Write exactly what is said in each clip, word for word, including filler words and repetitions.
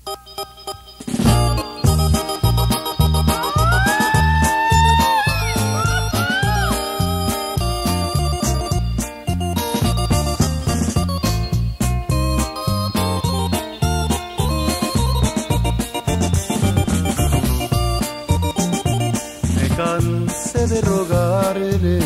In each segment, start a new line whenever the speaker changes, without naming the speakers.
Cansé de rogarle,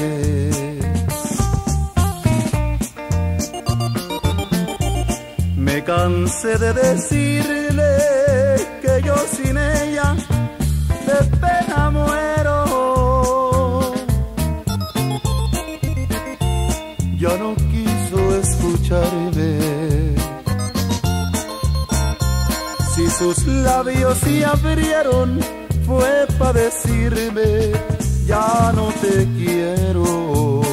me cansé de decirle que yo sin ella de pena muero. Ya no quiso escucharme, si sus labios se abrieron fue pa' decirme ya no te quiero.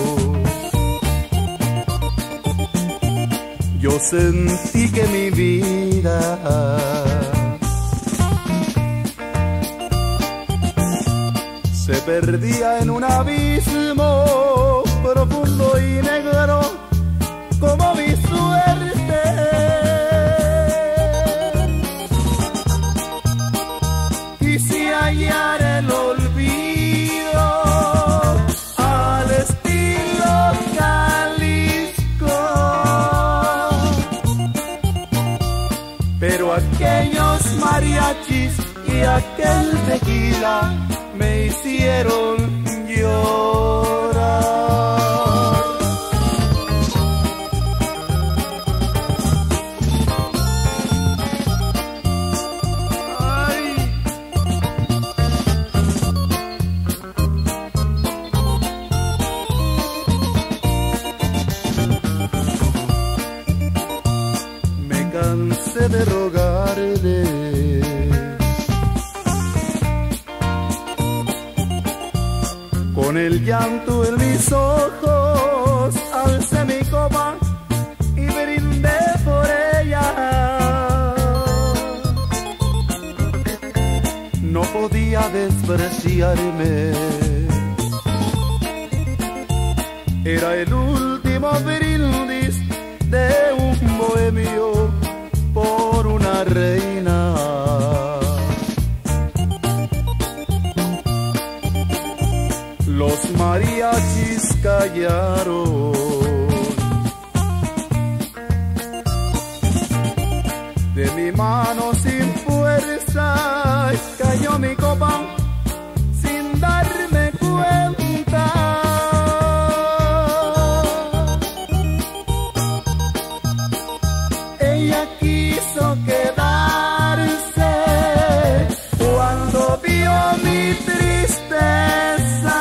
Yo sentí que mi vida se perdía en un abismo profundo y negro como mi suerte. Quise hallar el olvido al estilo Jalisco, pero aquellos mariachis y aquel tequila me hicieron llorar. Cansé de rogarle, con el llanto en mis ojos alcé mi copa y brindé por ella. No podía despreciarme, era el último brindis de un bohemio por una reina. Los mariachis callaron, de mi mano sin fuerza cayó mi copa sin darme cuenta. Ella quiso quedarse cuando vio mi tristeza,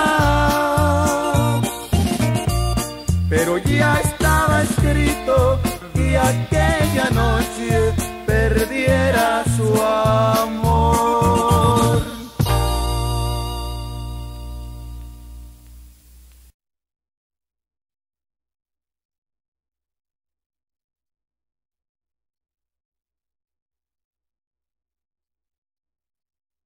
pero ya estaba escrito que aquella noche perdiera su amor.